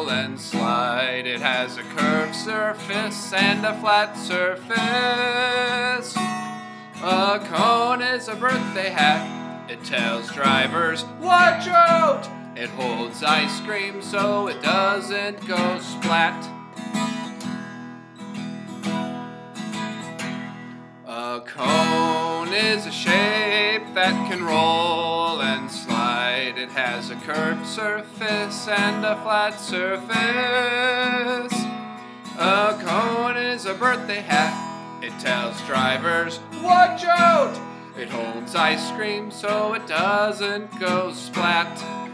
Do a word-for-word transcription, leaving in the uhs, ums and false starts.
roll and slide. It has a curved surface and a flat surface. A cone is a birthday hat. It tells drivers, watch out! It holds ice cream so it doesn't go splat. A cone is a shape that can roll and slide. It has a curved surface and a flat surface. A cone is a birthday hat. It tells drivers, watch out! It holds ice cream so it doesn't go splat.